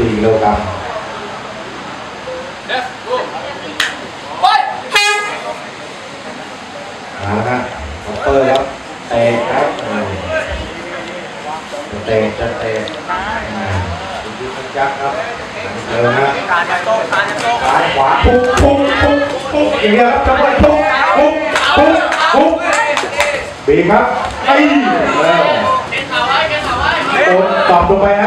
กิโลกรัมนะคอปเปอร์ครับเตะครับเตะจะเตะดูดิจักครับเดินนะซ้ายขวาปุ๊บอย่างเงี้ยครับจังหวะปุ๊บบีบครับไอ้โดนตอบลงไปฮะ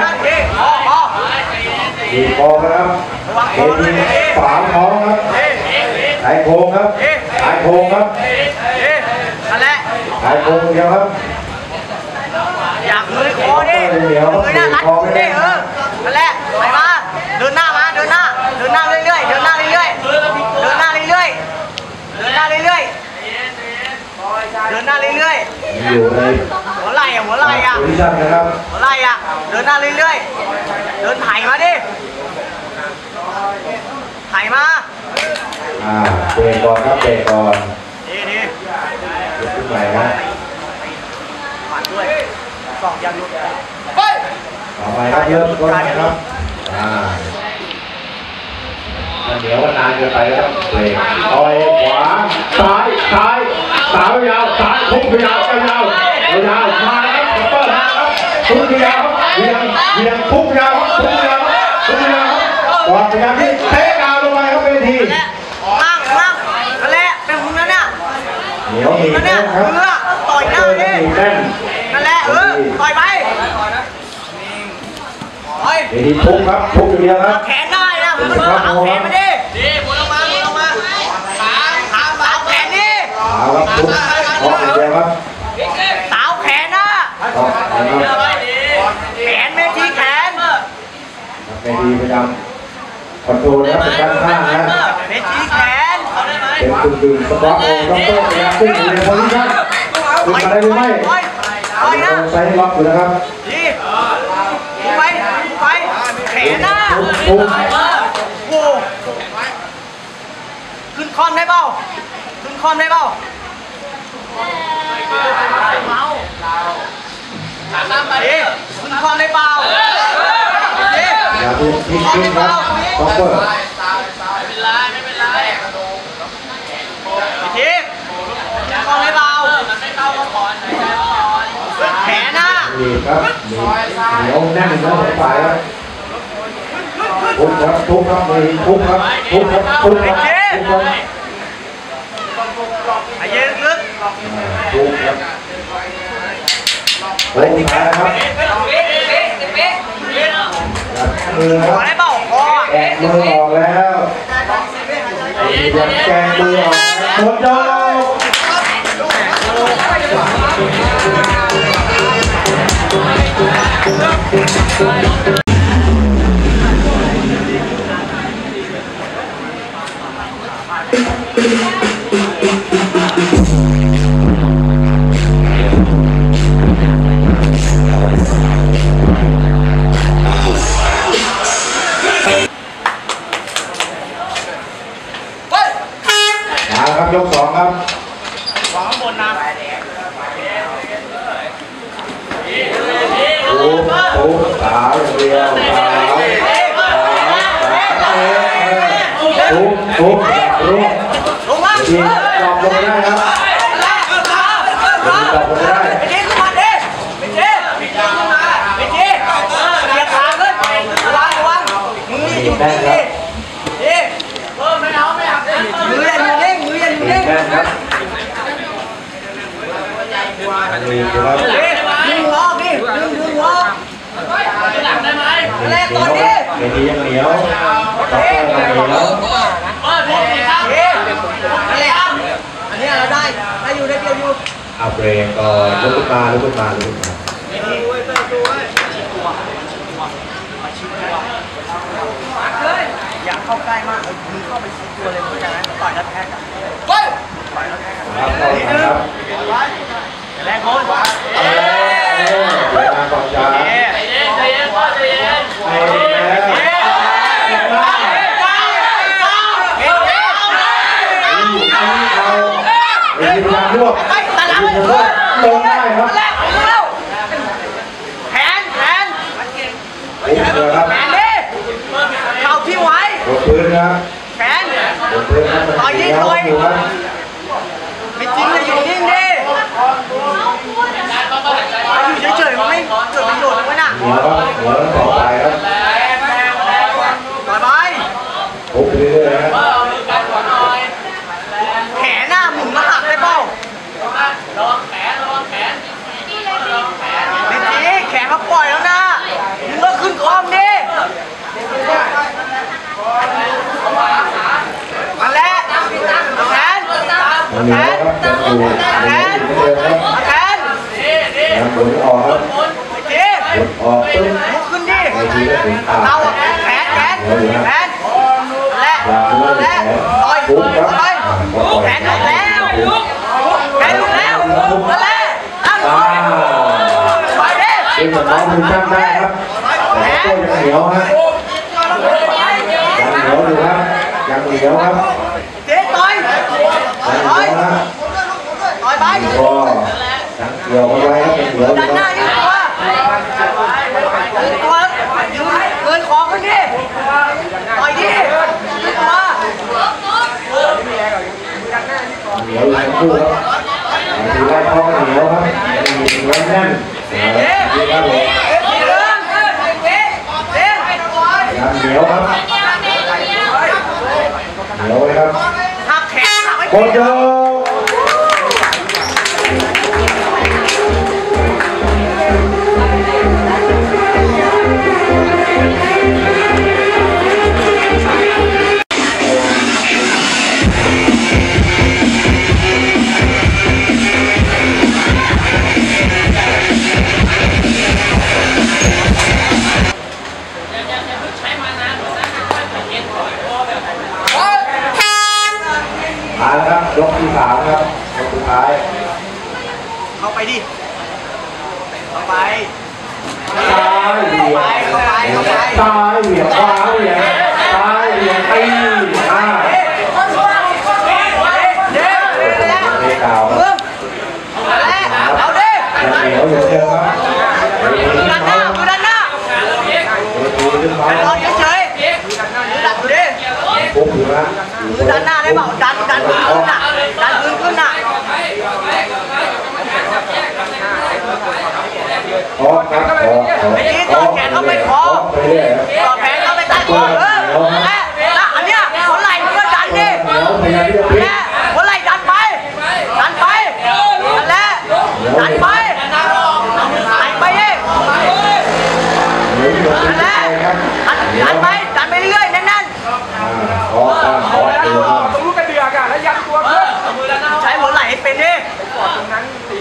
บีบคอครับเอทีฝาท้องครับสายโค้งครับสายโค้งครับนั่นแหละสายโค้งเดียวครับอยากมือคอดิมือหน้ารัดดินั่นแหละไปมาเดินหน้ามาเดินหน้าเรื่อยๆเดินหน้าเรื่อยๆอยู่ในหัวไหล่อ่ะหัวไหล่อ่ะเดินหน้าเรื่อยๆเดินไถมาดิไถมาเบรกก่อนครับเบรกก่อนดียกขึ้นใหม่นะผ่านด้วยสองยันลุกต่อไปครับเริ่มต้นนะครับเดี๋ยวก็นานเกินไปแล้วเบรกต่อยขวาซ้ายสาวยาวซ้ายพุ่งยาวมาแล้วครับเปิดครับพุ่งยาวเวียงพุ่งยาวก่อนพยายามที่เตะดาวลงไปครับเวทีนั่งนั่นแหละเป็นคุณนั่นเนี่ยเหนียวหนีบครับต่อยหน้าดินั่นแหละต่อยไปเวทีพุ่งครับพุ่งอย่างเดียวครับแขนได้นะผมเอาแขนมาดิหมุนลงมาสาวแขนดิครับพุ่งออกอย่างเดียวครับสาวแขนนะแขนเมทีแขนเวทีประจำคอนโทรลนะครับเป็นด้านข้างนะเมทีแขนเป็นดึงสปอร์ตโอ้ต้องพยายามขึ้นอยู่ในโพซิชั่นขึ้นมาได้หรือไม่ใส่ล็อกอยู่นะครับดีไปแขนนะโอ้ขึ้นคอนได้เปล่าขึ้นคอนได้เปล่าขึ้นคอนได้เปล่าอย่าพูดทิ้งครับท็อปเปอร์ไม่เป็นไรพี่ทีขึ้นคอนได้เปล่าแขนนะนี่ครับเหนียวแน่นนะสายครับทุบครับมีทุบครับไอ้ยืนลึกทุบครับโอ้ยตายครับมือครับได้เปล่าแกะมือออกแล้วแกะมือออกหมดดอกครับยก2ครับวางข้างบนนะโอ้สาวอย่างเดียวทุบลงมาดีตอบลงได้ครับตอบลงได้ไปเจ๊ขึ้นมาดิไปเจ๊เรียกขาขึ้นระวังมืออยู่นี่ไม่เอามืออย่าอยู่นิ่งครับนี่ครับดึงล้อดิดึงล้อหลังได้ไหมแรงต่อยดิเวทียังเหนียวต่อไปยังเหนียวนั่นแหละอันนี้เราได้อยู่ได้เดียวอยู่เอาเบรกก่อนลุกขึ้นมาอยากเข้าใกล้มากมือเข้าไปชิดตัวเลยเข้าใจไหมต่อยแล้วแทกต่อยแล้วแทกครับแรงคนมาก่อนจ้าใจเย็นลงได้ครับแขนครับแขนดิแขนต่อยยิงต่อยไม่จริงเลยอยู่นิ่งดิอยู่เฉยๆมันไม่เกิดประโยชน์เลยนะหัวต่อไปครับต่อยไปปุ๊บเรื่อยๆครับแขนหน้าหมุนมาหักได้เปล่าไม่จริงแขนเขาปล่อยแล้วนะมึงก็ขึ้นคอมดิมาแล้วแขนแขนแขนแขนหมุนออกครับเจ๊ออกปุ๊บลุกขึ้นดิเราแขนและต่อยแขนออกแล้วแขนลุกแล้วนั่นแหละตั้งไปดิเป็นแบบน้องคุณช่างได้ครับแต่ก็ยังเหนียวฮะยังเหนียวอยู่ครับยังเหนียวครับเจ๊ต่อยไปก็ยังเกี่ยวกันไว้ครับยังเหนียวอยู่ครับเงินของขึ้นดิต่อยดิมาเหนียวอยู่ทั้งคู่ครับถือว่าท้องเหนียวครับเหนียวแน่นนี่ครับผมยังเหนียวครับเหนียวเลยครับหักแขนหักไว้โคตรครับยกที่3ครับยกสุดท้ายเข้าไปดิเข้าไปซ้ายเหวี่ยงซ้ายเหวี่ยงขวาเหวี่ยงซ้ายเหวี่ยงตีเก่าครับเอาดิเหนียวอยู่เชียวครับด้านหน้าตอนเฉยๆดันดิปุ๊บอยู่นะมือดันหน้าได้เปล่าดันพื้นขึ้นน่ะดันพื้นขึ้นน่ะไม่ดีต่อแขนเข้าไปคอต่อแขนเข้าไปใต้คออันเนี้ยหัวไหล่ก็ดันดิหัวไหล่ดันไปนั่นแหละดันไปดินั่นแหละดันไปเรื่อยๆแน่นต้องรู้กระเดือกอ่ะแล้วยันตัวเพื่อใช้หัวไหล่ให้เป็นดิตรงนั้นตี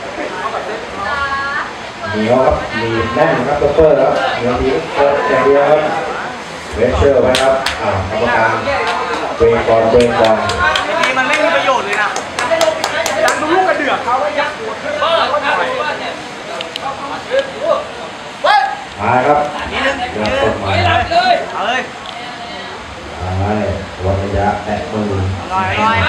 เหนียวครับมีแน่นครับตัวเปอร์ครับเหนียวดีเปิดอย่างเดียวครับเวชเชอร์ไว้ครับกรรมการเบรกก่อนนี่มันไม่มีประโยชน์เลยนะยันดูลูกกระเดือกเขาแล้วยันตัวเพื่อมาครับเดือดต้นไม้เอาเลยวัดระยะแตะมือลอย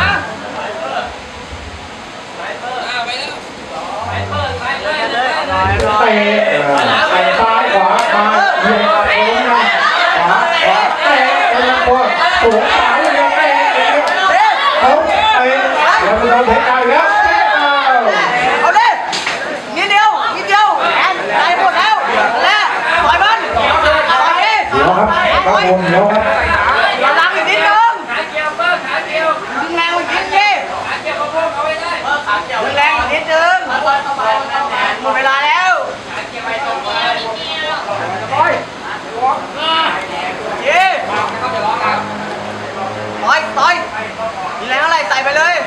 เตะซ้ายขวามาเหยียบโค้งนะขวาเตะไปยังตัวสวนขวาเลยเตะเขาเตะแล้วมันโดนเตะได้แล้วเอาดินิดเดียวแอนได้หมดแล้วและปล่อยมันต่อยดิเดี๋ยวครับข้างบนเดี๋ยวครับระวังอีกนิดนึงดึงแรงอีกนิดดิดึงแรงอีกนิดนึงหมดเวลาแล้วต่อยมีแรงอะไรใส่ไปเลย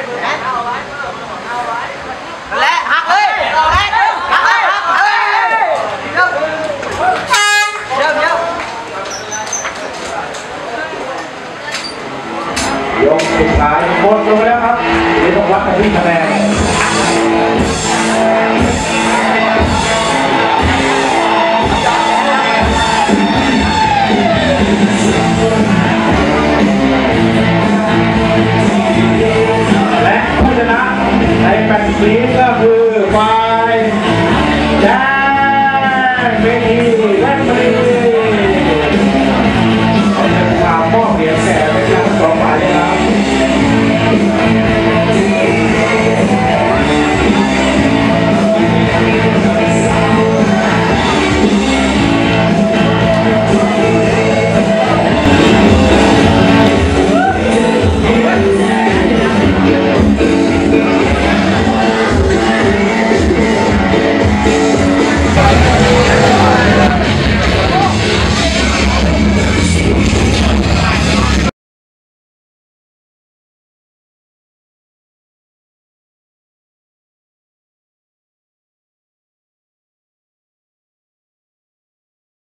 และหักเลยหักเลยเดี๋ยกสุดท้ายหมดลงแล้วครับนี่ต้องวัดกันที่คะแนน